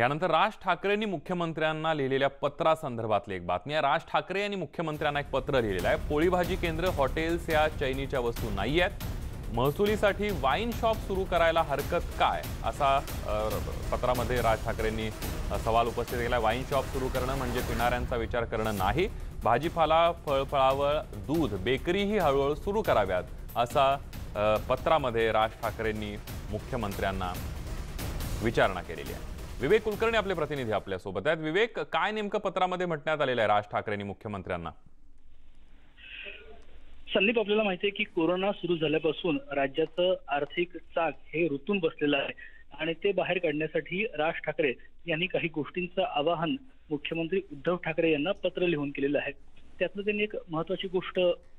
यानंतर राज ठाकरेंनी मुख्यमंत्र्यांना लिहिलेल्या पत्रासंदर्भातली एक बातमी आहे। राज ठाकरे यांनी मुख्यमंत्र्यांना एक पत्र लिहिलेलं आहे। पोळी भाजी केंद्र, हॉटेल्स या चैनीच्या वस्तू नाही आहेत। महसुलीसाठी वाईन शॉप सुरू करायला हरकत काय, असा पत्रामध्ये राज ठाकरेंनी सवाल उपस्थित केला। वाईन शॉप सुरू करणं म्हणजे पिणाऱ्यांचा विचार करणं नाही। भाजीपाला, फळफळावळ, दूध, बेकरीही हळूहळू सुरू कराव्यात, असा पत्रामध्ये राज ठाकरेंनी मुख्यमंत्र्यांना विचारणा केलेली आहे। विवेक कुलकर्णी आपले प्रतिनिधी आपल्या सोबत आहेत। विवेक, काय नेमकं पत्रामध्ये म्हटण्यात आलेलं आहे राज ठाकरेंनी मुख्यमंत्र्यांना? संदीप, आपल्याला माहिती आहे की कोरोना सुरू झाल्यापासून राज्याचं आर्थिक चाक हे रुतून बसलेलं आहे आणि ते बाहेर काढण्यासाठी राज ठाकरे यांनी काही गोष्टींचं आवाहन मुख्यमंत्री उद्धव ठाकरे यांना पत्र लिहून केलेलं आहे। त्यातलं त्यांनी एक महत्वाची गोष्ट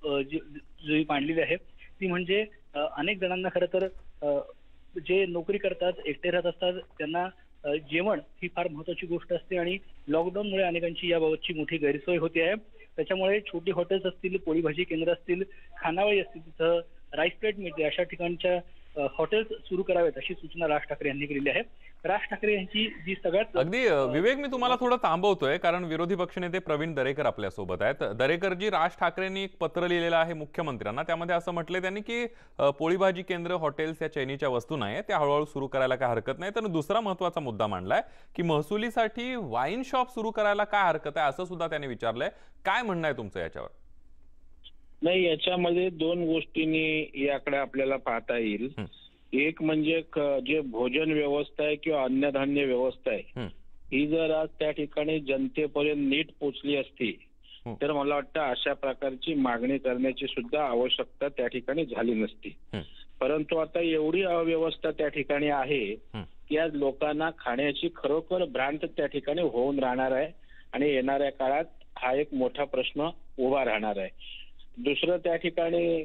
जी मांडलेली आहे ती म्हणजे अनेक जणांना खरं तर जे नोकरी करतात, एकटे राहत असतात, त्यांना जेवण ही फार महत्वाची गोष्ट असते आणि लॉकडाऊनमुळे अनेकांची याबाबतची मोठी गैरसोय होते आहे। त्याच्यामुळे छोटी हॉटेल्स असतील, पोळी भाजी केंद्र असतील, खानावळी असतील, तिथं राईस प्लेट मिळते, अशा ठिकाणच्या हॉटेल्स सुरू करावेत अशी सूचना राज ठाकरे यांनी केलेली आहे। राज ठाकरे यांची जी सगळ्यात अगदी विवेक, मी तुम्हाला थोडं थांबवतोय कारण विरोधी पक्षनेते प्रवीण दरेकर आपल्या सोबत आहेत। दरेकरजी, राज ठाकरेंनी एक पत्र लिहिलेलं आहे मुख्यमंत्र्यांना, त्यामध्ये असं म्हटलंय त्यांनी की पोळी भाजी केंद्र, हॉटेल्स या चैनीच्या वस्तू नाही, त्या हळूहळू सुरू करायला काय हरकत नाही। तर दुसरा महत्त्वाचा मुद्दा मांडलाय की महसुलीसाठी वाईन शॉप सुरू करायला काय हरकत आहे, असं सुद्धा त्यांनी विचारलंय। काय म्हणणं आहे तुमचं याच्यावर? नाही, याच्यामध्ये दोन गोष्टींनी याकडे आपल्याला पाहता येईल। एक म्हणजे जे भोजन व्यवस्था आहे किंवा अन्नधान्य व्यवस्था आहे, ही जर आज त्या ठिकाणी जनतेपर्यंत नीट पोचली असती तर मला वाटतं अशा प्रकारची मागणी करण्याची सुद्धा आवश्यकता त्या ठिकाणी झाली नसती। परंतु आता एवढी अव्यवस्था त्या ठिकाणी आहे की आज लोकांना खाण्याची खरोखर भ्रांत त्या ठिकाणी होऊन राहणार आहे आणि येणाऱ्या काळात हा एक मोठा प्रश्न उभा राहणार आहे। दुसरं, त्या ठिकाणी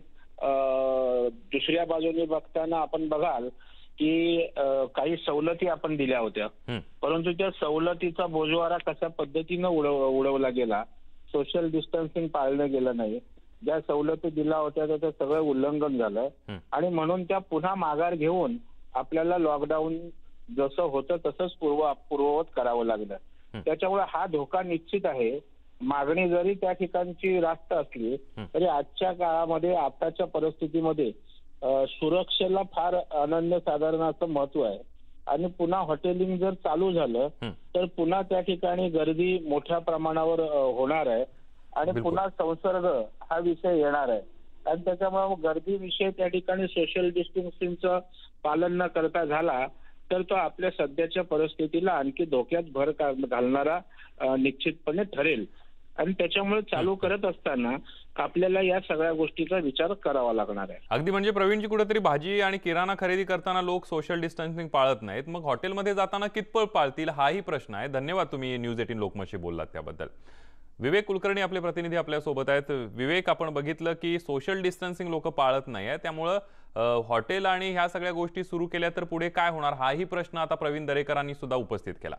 दुसऱ्या बाजूने बघताना आपण बघाल की काही सवलती आपण दिल्या होत्या, परंतु त्या सवलतीचा बोजवारा कशा पद्धतीनं उडवला गेला, सोशल डिस्टन्सिंग पाळलं गेलं नाही, ज्या सवलती दिल्या होत्या त्याचं सगळं उल्लंघन झालं आणि म्हणून त्या पुन्हा माघार घेऊन आपल्याला लॉकडाऊन जसं होतं तसंच पूर्ववत करावं लागलं। त्याच्यामुळे हा धोका निश्चित आहे। मागणी जरी त्या ठिकाणची रास्त असली तरी आजच्या काळामध्ये, आताच्या परिस्थितीमध्ये सुरक्षेला फार अनन्यसाधारण असं महत्व आहे आणि पुन्हा हॉटेलिंग जर चालू झालं तर पुन्हा त्या ठिकाणी गर्दी मोठ्या प्रमाणावर होणार आहे आणि पुन्हा संसर्ग हा विषय येणार आहे आणि त्याच्यामुळे गर्दी विषय त्या ठिकाणी सोशल डिस्टन्सिंगचं पालन न करता झाला तर तो आपल्या सध्याच्या परिस्थितीला आणखी धोक्यात भर घालणारा निश्चितपणे ठरेल आणि त्याच्यामुळे चालू करत असताना आपल्याला या सगळ्या गोष्टीचा विचार करावा लागणार आहे। अगदी म्हणजे प्रवीणजी, कुठेतरी भाजी आणि किराणा खरेदी करताना लोक सोशल डिस्टन्सिंग पाळत नाहीत, मग हॉटेलमध्ये जाताना कितपत पाळतील, हाही प्रश्न आहे। धन्यवाद, तुम्ही न्यूज 18 लोकमतशी बोललात त्याबद्दल। विवेक कुलकर्णी आपले प्रतिनिधी आपल्या सोबत आहेत। विवेक, आपण बघितलं की सोशल डिस्टन्सिंग लोक पाळत नाही आहे, त्यामुळं हॉटेल आणि ह्या सगळ्या गोष्टी सुरू केल्या तर पुढे काय होणार, हाही प्रश्न आता प्रवीण दरेकरांनी सुद्धा उपस्थित केला।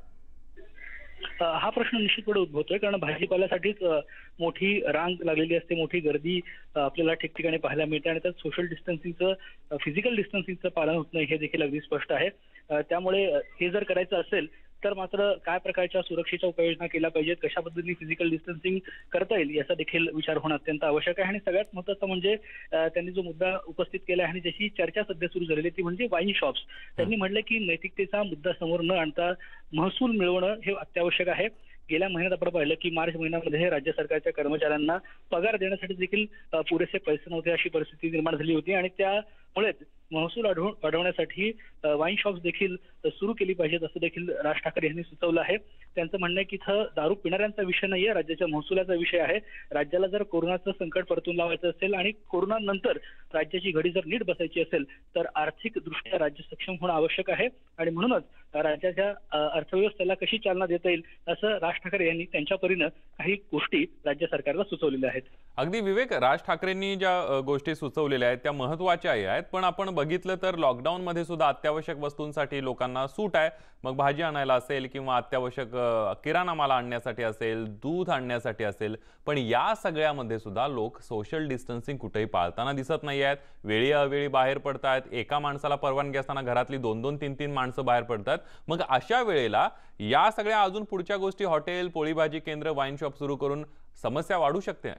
हा प्रश्न निश्चितपणे उद्भवतोय कारण भाजीपाल्यासाठीच मोठी रांग लागलेली असते, मोठी गर्दी आपल्याला ठिकठिकाणी पाहायला मिळते आणि त्यात सोशल डिस्टन्सिंगचं, फिजिकल डिस्टन्सिंगचं पालन होत नाही हे देखील अगदी स्पष्ट आहे। त्यामुळे हे जर करायचं असेल तर मात्र काय प्रकारच्या सुरक्षेच्या उपाययोजना केल्या पाहिजेत, कशा पद्धतीने फिजिकल डिस्टन्सिंग करता येईल याचा देखील विचार होणं अत्यंत आवश्यक आहे। आणि सगळ्यात महत्त्वाचं म्हणजे त्यांनी जो मुद्दा उपस्थित केला आहे आणि ज्याची चर्चा सध्या सुरू झालेली ती म्हणजे वाईन शॉप्स। त्यांनी म्हटलं की नैतिकतेचा मुद्दा समोर न आणता महसूल मिळवणं हे अत्यावश्यक आहे। गेल्या महिन्यात आपण पाहिलं की मार्च महिन्यामध्ये राज्य सरकारच्या कर्मचाऱ्यांना पगार देण्यासाठी देखील पुरेसे पैसे नव्हते, अशी परिस्थिती निर्माण झाली होती आणि त्यामुळेच महसूल वाढवण्यासाठी वाईन शॉप्स देखील सुरू केली पाहिजेत असं देखील राज ठाकरे यांनी सुचवलं आहे। त्यांचं म्हणणं आहे की इथं दारू पिणाऱ्यांचा विषय नाहीये, राज्याच्या महसुलाचा विषय आहे। राज्याला जर कोरोनाचं संकट परतून लावायचं असेल आणि कोरोना नंतर राज्याची घडी जर नीट बसायची असेल तर आर्थिक दृष्ट्या राज्य सक्षम होणं आवश्यक आहे आणि म्हणूनच राज्याच्या अर्थव्यवस्थेला कशी चालना देता येईल असं राज ठाकरे यांनी त्यांच्या परीनं काही गोष्टी राज्य सरकारला सुचवलेल्या आहेत। अगदी विवेक, राज ठाकरेंनी ज्या गोष्टी सुचवलेल्या आहेत त्या महत्त्वाच्या आहेत, पण आपण बघितलं तर लॉकडाऊन मध्ये सुद्धा अत्यावश्यक वस्तूंसाठी लोकांना सूट आहे, मग भाजी आणायला असेल किंवा अत्यावश्यक किराणा माल आणण्यासाठी असेल, दूध आणण्यासाठी असेल, पण या सगळ्यामध्ये सुद्धा लोक सोशल डिस्टन्सिंग कुठेही पाळताना दिसत नाही आहेत. वेळी अवेळी बाहेर पडतायत, एका माणसाला परवानगी असताना घरातली 2-2, 3-3 माणसं बाहेर पडतात. मग अशा वेळेला या सगळ्या अजून पुढच्या गोष्टी हॉटेल, पोळी भाजी केंद्र, वाईन शॉप सुरू करून समस्या वाढू शकते.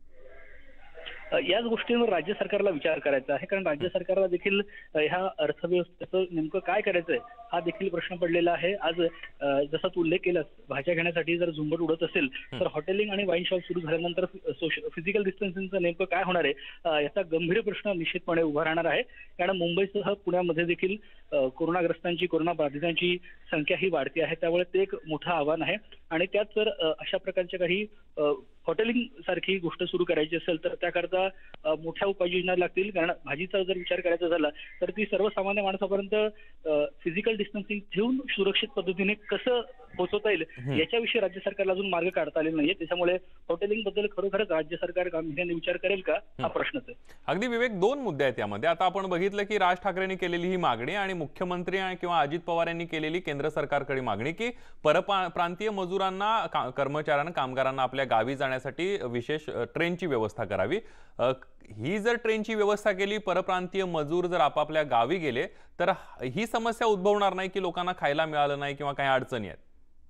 याच गोष्टींवर राज्य सरकारला विचार करायचा आहे, कारण राज्य सरकारला देखील ह्या अर्थव्यवस्थेचं नेमकं काय करायचंय हा देखील प्रश्न पडलेला आहे. आज जसा तू उल्लेख केलास, भाज्या घेण्यासाठी जर झुंबड उडत असेल तर हॉटेलिंग आणि वाईन शॉप सुरू झाल्यानंतर फिजिकल डिस्टन्सिंगचं नेमकं काय होणार आहे याचा गंभीर प्रश्न निश्चितपणे उभा राहणार आहे. कारण मुंबईसह पुण्यामध्ये देखील कोरोनाग्रस्तांची, कोरोना बाधितांची संख्या ही वाढती आहे, त्यामुळे ते एक मोठं आव्हान आहे. आणि त्यात जर अशा प्रकारच्या काही हॉटेलिंग सारखी गोष्ट सुरू करायची असेल तर त्याकरता मोठ्या उपाययोजना लागतील. कारण भाजीचा जर विचार करायचा झाला तर ती सर्वसामान्य माणसापर्यंत फिजिकल डिस्टन्सिंग ठेवून सुरक्षित पद्धतीने कसं पोहोचवता येईल याच्याविषयी राज्य सरकारला अजून मार्ग काढता आलेला नाहीये. त्याच्यामुळे हॉटेलिंग बद्दल खरोखरच राज्य सरकार गांभीर्याने विचार करेल का हा प्रश्नच आहे. अगदी विवेक, दोन मुद्दे आहेत यामध्ये. आता आपण बघितलं की राज ठाकरेंनी केलेली ही मागणी आणि मुख्यमंत्री किंवा अजित पवार यांनी केलेली केंद्र सरकारकडे मागणी की परप्रांतीय मजुरांना, कर्मचाऱ्यांना, कामगारांना आपल्या गावी जाण्यासाठी विशेष ट्रेनची व्यवस्था करावी. ही जर ट्रेनची व्यवस्था केली, परप्रांतीय मजूर जर आपापल्या गावी गेले तर ही समस्या उद्भवणार नाही की लोकांना खायला मिळालं नाही किंवा काही अडचणी आहेत.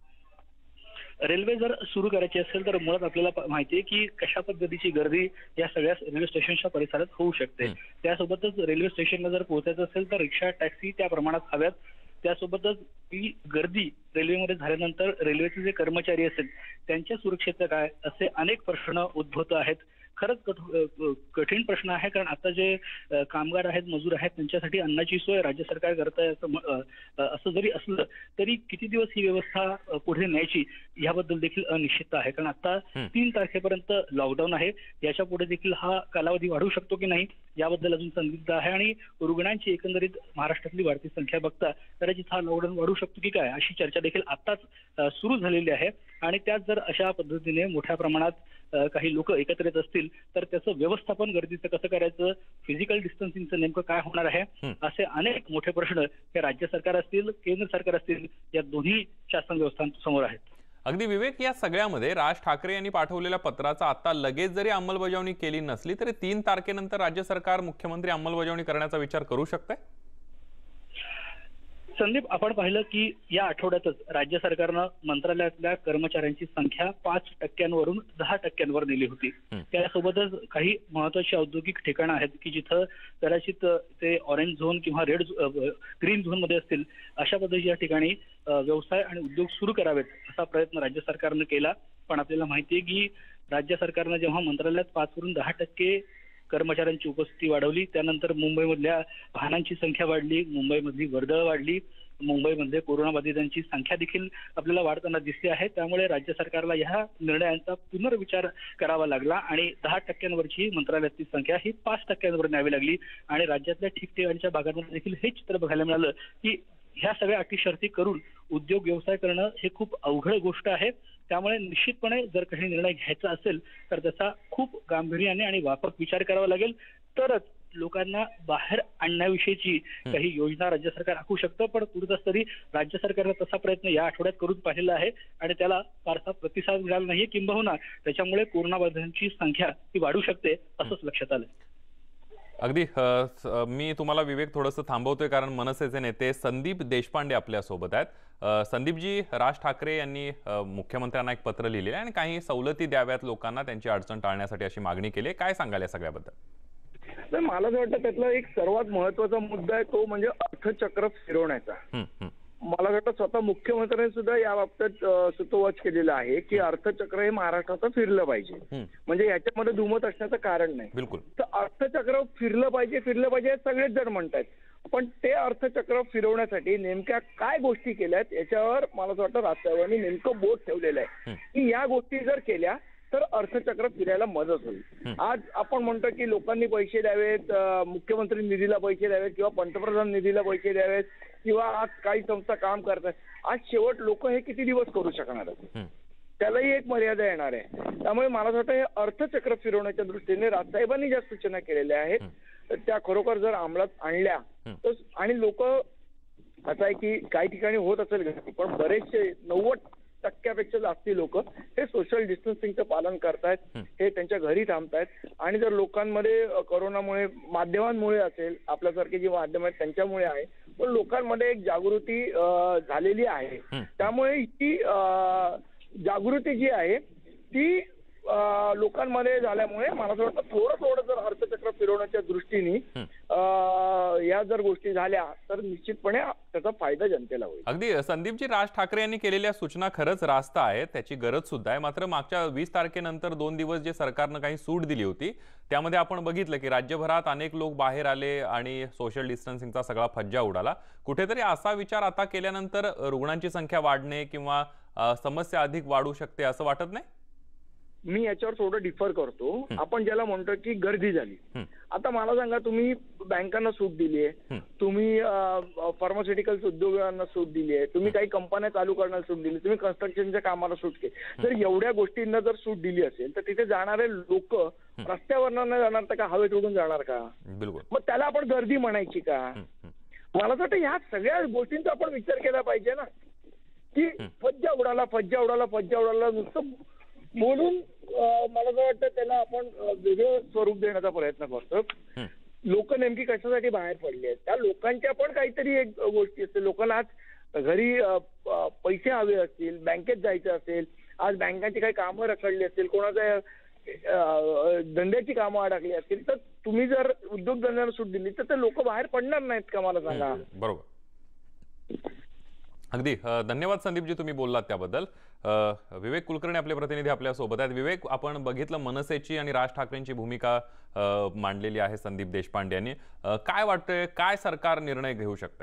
रेल्वे जर सुरू करायची असेल तर मुळात आपल्याला माहिती आहे की कशा पद्धतीची गर्दी या सगळ्या रेल्वे स्टेशनच्या परिसरात होऊ शकते. त्यासोबतच रेल्वे स्टेशनला जर पोहोचायचं असेल तर रिक्षा, टॅक्सी त्या प्रमाणात हव्यात. त्यासोबतच ही गर्दी रेल्वेमध्ये झाल्यानंतर रेल्वेचे जे कर्मचारी असतील त्यांच्या सुरक्षेचं काय, असे अनेक प्रश्न उद्भवत आहेत. खरंच कठीण प्रश्न आहे, कारण आता जे कामगार आहेत, मजूर आहेत, त्यांच्यासाठी अन्नाची सोय राज्य सरकार करत आहे असं जरी असलं तरी किती दिवस ही व्यवस्था पुढे न्यायची याबद्दल देखील अनिश्चितता आहे. कारण आता 3 तारखेपर्यंत लॉकडाऊन आहे, याच्या पुढे देखील हा कालावधी वाढू शकतो की नाही याबद्दल अजून संदिग्ध आहे. आणि रुग्णांची एकंदरीत महाराष्ट्रातली वाढती संख्या बघता कदाचित हा लॉकडाऊन वाढू शकतो की काय अशी चर्चा देखील आताच सुरू झालेली आहे. आणि त्यात जर अशा पद्धतीने मोठ्या प्रमाणात काही लोक एकत्र येत असतील तर त्याचं व्यवस्थापन गरजेचं कसं करायचं, फिजिकल डिस्टन्सिंगचं नेमकं काय होणार आहे, असे अनेक मोठे प्रश्न हे राज्य सरकार असतील, केंद्र सरकार असतील, या दोन्ही शासन व्यवस्थांसमोर आहेत. अगदी विवेक, या सगळ्यामध्ये राज ठाकरे यांनी पाठवलेल्या पत्राचा आता लगेच जरी अंमलबजावणी केली नसली तरी 3 तारखेनंतर राज्य सरकार, मुख्यमंत्री अंमलबजावणी करण्याचा विचार करू शकते. संदीप, आपण पाहिलं की या आठवड्यातच राज्य सरकारनं मंत्रालयातल्या कर्मचाऱ्यांची संख्या 5% 10% नेली होती. त्यासोबतच काही महत्वाची औद्योगिक ठिकाणं आहेत की जिथं कदाचित ते ऑरेंज झोन किंवा ग्रीन झोन मध्ये असतील, अशा पद्धतीच्या ठिकाणी व्यवसाय आणि उद्योग सुरू करावेत असा प्रयत्न राज्य सरकारनं केला. पण आपल्याला माहिती आहे की राज्य सरकारनं जेव्हा मंत्रालयात 5% कर्मचाऱ्यांची उपस्थिती वाढवली, त्यानंतर मुंबईमधल्या वाहनांची संख्या वाढली, मुंबईमधली वर्दळ वाढली, मुंबईमध्ये कोरोनाबाधितांची संख्या देखील आपल्याला वाढताना दिसते आहे. त्यामुळे राज्य सरकारला ह्या निर्णयांचा पुनर्विचार करावा लागला आणि 10% मंत्रालयातली संख्या ही 5% न्यावी लागली. आणि राज्यातल्या ठिकठिकाणच्या भागांमध्ये देखील हे चित्र बघायला मिळालं की ह्या सगळ्या अटी शर्ती करून उद्योग व्यवसाय करणं हे खूप अवघड गोष्ट आहे. त्यामुळे निश्चितपणे जर काही निर्णय घ्यायचा असेल तर त्याचा खूप गांभीर्याने आणि व्यापक विचार करावा लागेल, तरच लोकांना बाहेर आणण्याविषयीची काही योजना राज्य सरकार आखू शकतं. पण तुर्तास तरी राज्य सरकारनं तसा प्रयत्न या आठवड्यात करून पाहिला आहे आणि त्याला फारसा प्रतिसाद मिळाला नाहीये, किंबहुना त्याच्यामुळे कोरोनाबाधितांची संख्या ही वाढू शकते असंच लक्षात आलं. अगदी मी तुम्हाला विवेक थोडंसं थांबवतोय कारण मनसेचे नेते संदीप देशपांडे आपल्या सोबत आहेत. संदीपजी, राज ठाकरे यांनी मुख्यमंत्र्यांना एक पत्र लिहिले आणि काही सवलती द्याव्यात लोकांना, त्यांची अडचण टाळण्यासाठी अशी मागणी केली. काय सांगाल या सगळ्याबद्दल? मला असं वाटतं त्यातला एक सर्वात महत्वाचा मुद्दा आहे तो म्हणजे अर्थचक्र फिरवण्याचा. मला वाटतं स्वतः मुख्यमंत्र्यांनी सुद्धा या बाबतीत सुतोवाच केलेला आहे की अर्थचक्र हे महाराष्ट्राचं फिरलं पाहिजे, म्हणजे याच्यामध्ये दुमत असण्याचं कारण नाही. बिलकुल. तर अर्थचक्र फिरलं पाहिजे सगळेच जण म्हणतात, पण ते अर्थचक्र फिरवण्यासाठी नेमक्या काय गोष्टी केल्यात याच्यावर मला असं वाटतं राजसाहेबांनी नेमकं बोट ठेवलेलं आहे की या गोष्टी जर केल्या तर अर्थचक्र फिरायला मदत होईल. आज आपण म्हणतो की लोकांनी पैसे द्यावेत, मुख्यमंत्री निधीला पैसे द्यावेत किंवा पंतप्रधान निधीला पैसे द्यावेत किंवा आज काही संस्था काम करतात. आज शेवट लोक हे किती दिवस करू शकणार आहेत. त्यालाही एक मर्यादा येणार आहे. त्यामुळे मला असं वाटतं हे अर्थचक्र फिरवण्याच्या दृष्टीने राजसाहेबांनी ज्या सूचना केलेल्या आहेत तर त्या खरोखर जर अंमलात आणल्या तर, आणि लोक असं आहे की काही ठिकाणी होत असेल घरी, पण बरेचसे 90% जास्ती लोक हे सोशल डिस्टन्सिंगचं पालन करतायत, हे त्यांच्या घरी थांबतायत. आणि जर लोकांमध्ये कोरोनामुळे माध्यमांमुळे असेल, आपल्यासारखे जी माध्यम आहेत त्यांच्यामुळे आहे, पण लोकांमध्ये एक जागृती झालेली आहे. त्यामुळे ही जागृती जी आहे ती लोकांमध्ये झाल्यामुळे मला असं वाटतं थोडं जर अर्थचक्र फिरवण्याच्या दृष्टीने या जर गोष्टी झाल्या तर निश्चितपणे त्याचा फायदा जनतेला होईल. अगदी संदीपजी, राज ठाकरे यांनी केलेल्या सूचना खरंच रास्त आहेत, त्याची गरज सुद्धा आहे. मात्र मागच्या 20 तारखेनंतर 2 दिवस जे सरकारनं काही सूट दिली होती त्यामध्ये आपण बघितलं की राज्यभरात अनेक लोक बाहेर आले आणि सोशल डिस्टन्सिंगचा सगळा फज्जा उडाला. कुठेतरी असा विचार आता केल्यानंतर रुग्णांची संख्या वाढणे किंवा समस्या अधिक वाढू शकते असं वाटत नाही? मी याच्यावर थोडं डिफर करतो. आपण ज्याला म्हणतो की गर्दी झाली, आता मला सांगा, तुम्ही बँकांना सूट दिली आहे, तुम्ही फार्मास्युटिकल्स उद्योगांना सूट दिली आहे, तुम्ही काही कंपन्या चालू करण्याला सूट दिली, तुम्ही कन्स्ट्रक्शनच्या कामाला सूट केली. जर एवढ्या गोष्टींना जर सूट दिली असेल तर तिथे जाणारे लोक रस्त्यावर न जाणार तर का हवेत उडून जाणार का? बिलकुल. मग त्याला आपण गर्दी म्हणायची का? मला असं वाटतं ह्या सगळ्या गोष्टींचा आपण विचार केला पाहिजे ना, की फज्जा उडाला नुसतं बोलून मला असं वाटतं त्याला आपण वेगळं स्वरूप देण्याचा प्रयत्न करतो. लोक नेमकी कशासाठी बाहेर पडली आहेत, त्या लोकांच्या पण काहीतरी एक गोष्टी असते. लोकांना आज घरी पैसे हवे असतील, बँकेत जायचं असेल, आज बँकांची काही कामं रखडली असतील, कोणाच्या धंद्याची कामं अडकली असतील, तर तुम्ही जर उद्योगधंद्यांना सूट दिली तर ते लोक बाहेर पडणार नाहीत का? मला सांगा. बरोबर. अगदी धन्यवाद संदीपजी, तुम्ही बोललात त्याबद्दल. विवेक कुलकर्णी आपले प्रतिनिधी आपल्या सोबत आहेत. विवेक, आपण बघितलं मनसेची आणि राज ठाकरेंची भूमिका मांडलेली आहे संदीप देशपांडे यांनी. काय वाटतंय, काय सरकार निर्णय घेऊ शकतंय?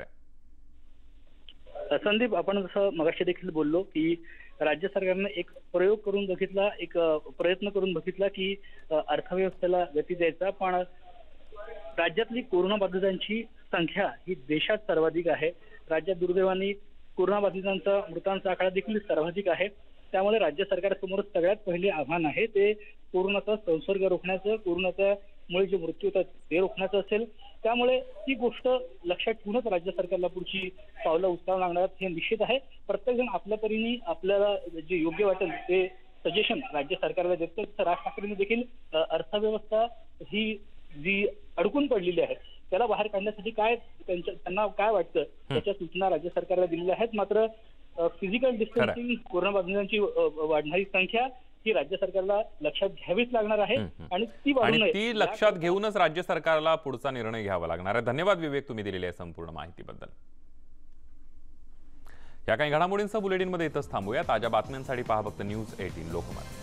संदीप, आपण जसं मगाशी देखील बोललो की राज्य सरकारने एक प्रयोग करून बघितला, एक प्रयत्न करून बघितला की अर्थव्यवस्थेला गती द्यायचा, पण राज्यातली कोरोनाबाधितांची संख्या ही देशात सर्वाधिक आहे. राज्यात दुर्दैवाने कोरोनाबाधितांचा मृतांचा आकडा देखील सर्वाधिक आहे. त्यामुळे राज्य सरकारसमोर सगळ्यात पहिले आव्हान आहे ते कोरोनाचा संसर्ग रोखण्याचं, कोरोनाचा मुळे जे मृत्यू होतात ते रोखण्याचं असेल. त्यामुळे ती गोष्ट लक्षात ठेवूनच राज्य सरकारला पुढची पावलं उचलावं लागणार हे निश्चित आहे. प्रत्येकजण आपल्या परीने आपल्याला जे योग्य वाटेल ते सजेशन राज्य सरकारला देतं. तसं राज ठाकरेंनी देखील अर्थव्यवस्था ही जी अडकून पडलेली आहे त्याला बाहेर काढण्यासाठी काय त्यांना काय वाटतं त्याच्या सूचना राज्य सरकारला दिलेल्या आहेत. मात्र फिजिकल डिस्टन्सिंग, कोरोनाबाधितांची वाढणारी संख्या ही राज्य सरकारला लक्षात घ्यावीच लागणार आहे आणि ती लक्षात घेऊनच राज्य सरकारला पुढचा निर्णय घ्यावा लागणार आहे. धन्यवाद विवेक, तुम्ही दिलेल्या संपूर्ण माहितीबद्दल. या काही घडामोडींचा बुलेटिनमध्ये इथंच थांबूया. ताज्या बातम्यांसाठी पहा फक्त न्यूज 18 लोकमत.